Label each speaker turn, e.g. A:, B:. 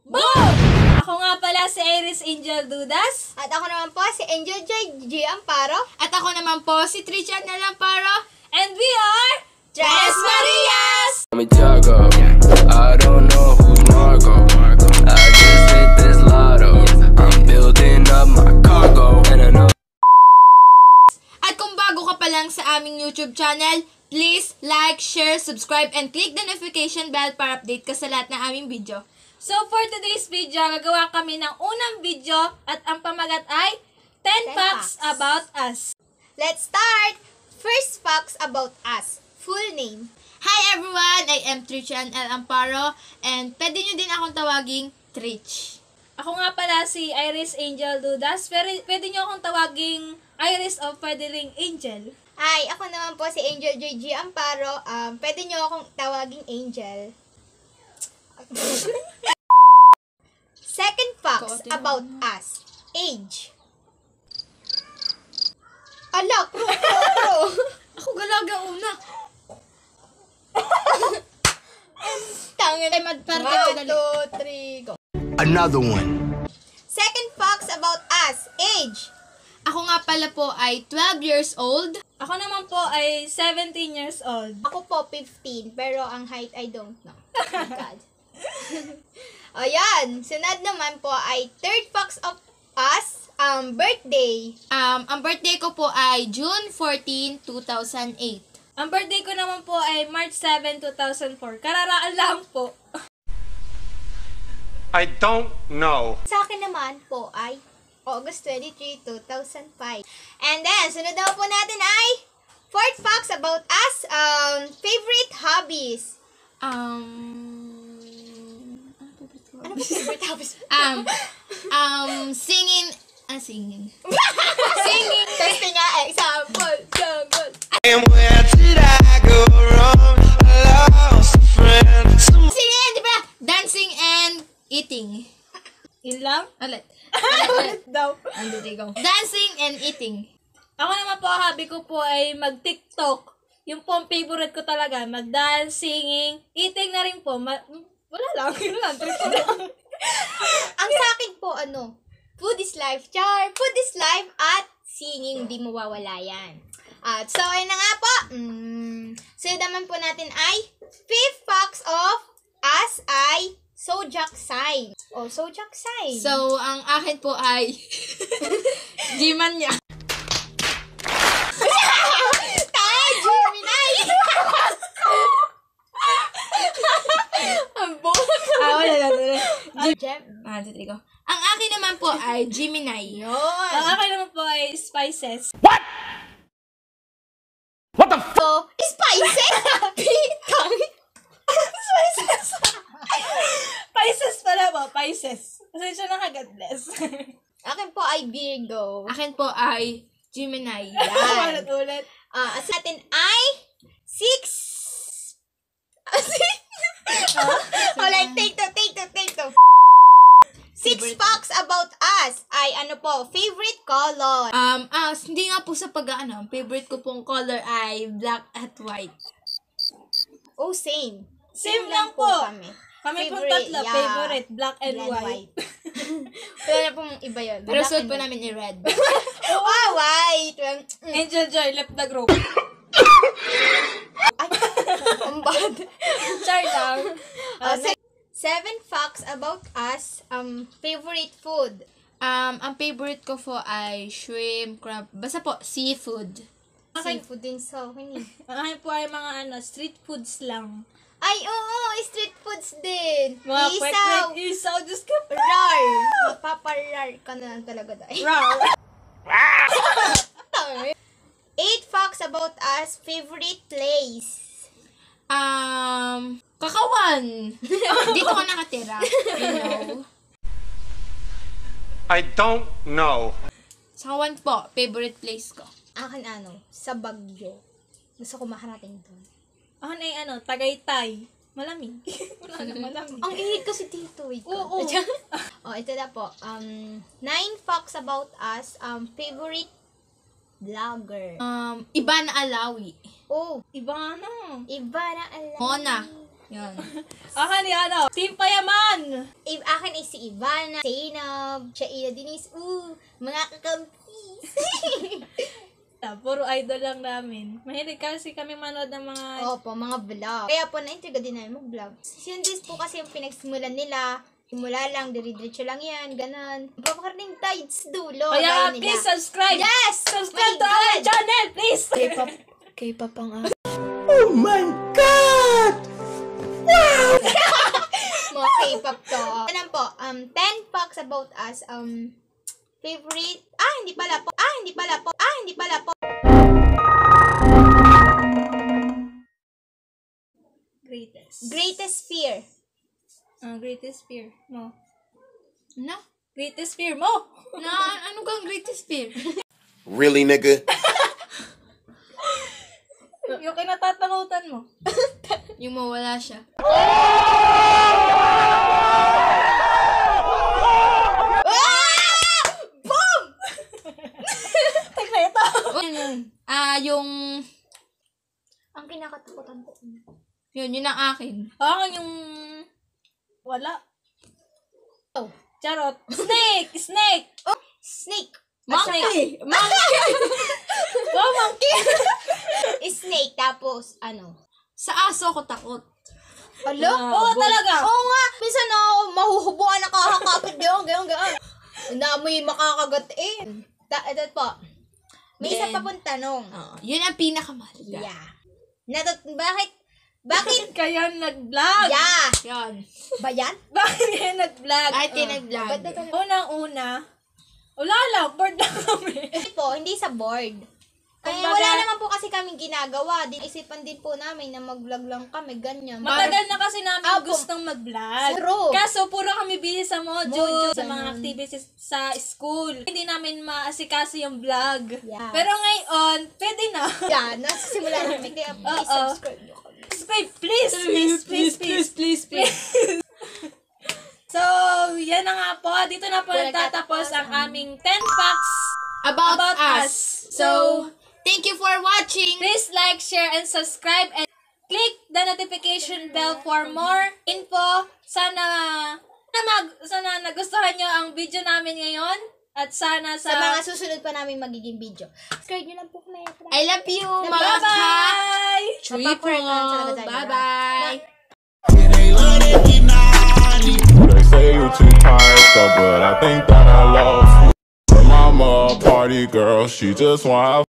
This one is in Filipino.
A: Boom! Ako nga pala si Iris Angel Dudas.
B: At ako naman po si Angel Joy G. Amparo.
C: At ako naman po si Trisha Amparo.
A: And we are
B: Tres Marias!
D: I'm a Tiago. I don't know who's Margot. I just hit this lotto. I'm building up my cargo. And I know.
C: At kung bago ka pa lang sa aming YouTube channel, please like, share, subscribe, and click the notification bell para update ka sa lahat ng aming video.
A: So for today's video, gagawa kami ng unang video at ang pamagat ay 10 facts about us.
B: Let's start! First facts about us. Full name.
C: Hi everyone! I am Trisha Amparo and pwede nyo din akong tawaging Trich.
A: Ako nga pala si Iris Angel Dudas. Pwede nyo akong tawaging Iris o pwede ring Angel.
B: Hi, ako naman po si Angel Joy G. Amparo. Pwede nyo akong tawaging Angel. Second facts about us. Age. Ala, pro.
C: Ako galaga una.
B: Tangin.
C: Ay, magparte ko
B: 1,
C: dali.
B: 2, 3, go.
E: Another one.
B: Second facts about us. Age.
C: Ako nga pala po ay 12 years old.
A: Ako naman po ay 17 years old.
B: Ako po 15, pero ang height I don't know. Oh my God. Ayan, sunod naman po ay third facts of us, birthday.
C: Ang birthday ko po ay June 14, 2008.
A: Ang birthday ko naman po ay March 7, 2004. Kararaan lang po.
F: I don't know.
B: Sa akin naman po ay August 23, 2005. And then, sunod naman po natin ay fourth facts about us, favorite hobbies. Ano ba favorite hobbies?
C: Singing.
B: Singing. Testing nga, example. Jungle.
E: And where did I go wrong? I lost a friend.
C: Singing, di ba? Dancing and eating.
A: Yun lang?
C: Ulit.
A: Daw.
C: Dancing and eating.
A: Ako naman po, hobby ko po ay mag-TikTok. Yung po ang favorite ko talaga. Mag-dance, singing, eating na rin po. Wala lang. Yun lang. Trip ko lang.
B: Ang sa akin po, food is life, char. Food is life at singing, di mawawala yan. At so, ayun na nga po. So, naman po natin ay fifth facts of us ay zodiac sign. O, zodiac sign.
C: So, ang akin po ay G-man niya.
B: Tayo, Gemini! Ang bold.
A: Wala.
B: Gem.
C: Ko. Ang akin naman po ay Gemini.
B: Yun.
A: Ang akin naman po ay spices.
B: So, spices. Pitang. Spices.
A: Pisces pala po. Pisces. Pasensya na ka, God bless.
B: Akin po ay Virgo.
C: Akin po ay Gemini.
B: Yan.
A: Ulit.
B: Sa atin ay take two. Six facts about us ay favorite color.
C: Hindi nga po sa favorite ko pong color ay black at white.
B: Oh, same.
A: Same lang po.
B: Kami.
A: Kami pong
B: Favorite,
A: tatlo.
B: yeah.
A: Favorite. Black and
B: Black
A: white.
B: Wala na pong iba yun.
C: Pero
B: Black
C: suot
B: and
C: po
B: white.
C: namin i red.
B: White.
A: Angel Joy left the group.
B: Ay, ang bad.
A: Char lang.
B: Seven facts about us. Favorite food.
C: Ang favorite ko po ay shrimp, crab, basta po seafood.
B: Seafood din sa akin eh.
A: Ang akin po ay mga street foods lang.
B: Ay, oo, street foods din.
A: Mga
B: Isaw.
A: isaw. Diyos ka.
B: Rar. Mapaparar ka na lang talaga dahil. Eight facts about us. Favorite place.
C: Kakawan. Dito ko nakatira. You know.
F: I don't know.
C: Sa Kawan po, favorite place ko.
B: Akin sa Baguio. Gusto ko makarating doon.
A: Ako na yung Tagaytay. Malamig. Malamig.
B: Ang init kasi dito.
A: Oo.
B: Ito na po. 9 facts about us. Favorite vlogger.
C: Iba na Alawi.
B: Oh,
A: Iba na.
B: iba na alam.
C: Mona. Yan.
A: Akin ni ano, Team Payaman.
B: Akin ay si Ivana, Zainab, Shaila Denise, mga kakampis.
A: Puro idol lang namin. Mahilig kasi kami manood ng mga...
B: Opo, mga vlog. Kaya po, na-intriga din namin mag-vlog. Yun din po kasi yung pinagsimulan nila. Simula lang, dire-diretso lang yan, ganon. Papakarating tayo sa dulo.
A: Kaya
B: gaya nila.
A: please subscribe!
B: Yes!
A: Subscribe
B: My
A: to our
B: God!
A: channel, please!
C: K-pop ang
B: Mga K-pop to. Ano po, 10 facts about us. Favorite, hindi pala po. Greatest fear.
A: Greatest fear mo.
C: Na?
A: Greatest fear mo!
C: Ano kang greatest fear?
G: Really, nigga?
A: Yung kinatatakutan mo.
C: Yung mawala siya.
B: Boom!
A: Tignan ito!
C: Yung...
B: Ang kinakatakutan ko.
C: Yun ang akin.
A: Akin yung... Wala.
B: Oh.
A: Charot. Snake! Snake!
B: Snake.
C: Monkey!
A: Wow, monkey!
B: Snake, tapos,
C: Sa aso ko takot.
B: Alo?
A: Oo, talaga.
B: Oo nga. Minsan mahuhubuan na kakakapit. Gayon. Na mo'y makakagat eh. Ito po. May isa pa pong tanong.
C: Yun ang pinakamahalaga.
B: Yeah. Bakit?
A: Kaya nag-vlog.
B: Yeah.
C: Yan.
B: Ba yan?
A: Bakit kayo nag-vlog?
C: Kahit tinag-vlog.
B: Ba't ito?
A: Unang-una, wala lang, bored lang kami.
B: Hindi po, hindi sa board. Kaya
A: Kumbaga-
B: wala naman po kasi kaming ginagawa. Isipan din po namin na mag-vlog lang kami, ganyan.
A: Matagal na kasi namin
B: Opo.
A: gustong mag-vlog.
B: True.
A: Kaso puro kami busy sa module, sa mga
B: ganun.
A: activities sa school. Hindi namin maasikaso yung vlog.
B: Yeah.
A: Pero ngayon, pwede na.
B: Yan, nasisimula namin. Kaya please
A: Oo.
B: subscribe nyo kami.
A: Subscribe, please. So, yan na nga po. Dito na po nagtatapos ang aming 10 facts
C: About us. So,
A: So,
C: thank you for watching.
A: please like, share, and subscribe, and click the notification bell for more info. Sana nagustuhan nyo ang video namin ngayon. At sana
B: Sa mga susunod pa namin magiging video. Subscribe nyo lang po kami.
C: I love you, mga
A: Bye-bye!
C: ka-triple. Bye-bye.
H: They say you too tired though, but I think that I love you. Mama, a party girl, she just want